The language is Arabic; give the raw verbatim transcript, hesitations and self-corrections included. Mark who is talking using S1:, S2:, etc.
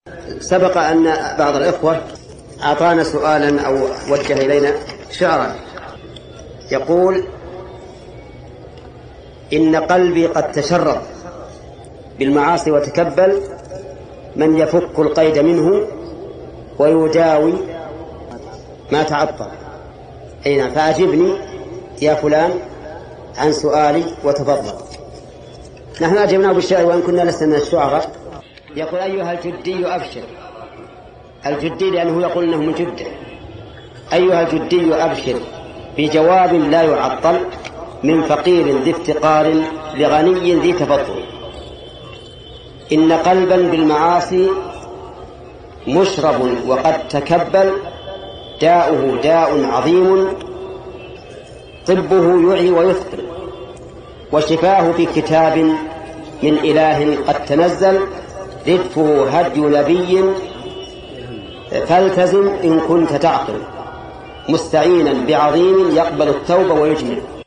S1: سبق أن بعض الإخوة أعطانا سؤالا أو وجه إلينا شعرا يقول: إن قلبي قد تشرد بالمعاصي وتكبل، من يفك القيد منه ويداوي ما تعطل. أين فأجبني يا فلان عن سؤالي وتفضل. نحن أجبناه بالشعر وإن كنا لسنا من الشعراء. يقول: أيها الجدي أبشر. الجدي لأنه يقول إنه من جدة. أيها الجدي أبشر بجواب لا يعطل من فقير ذي افتقار لغني ذي تفضل. إن قلبا بالمعاصي مشرب وقد تكبل، داؤه داء عظيم طبه يعي ويثقل، وشفاه في كتاب من إله قد تنزل، ردفه هدي نبي فالتزم إن كنت تعقل، مستعينا بعظيم يقبل التوبة ويجمل.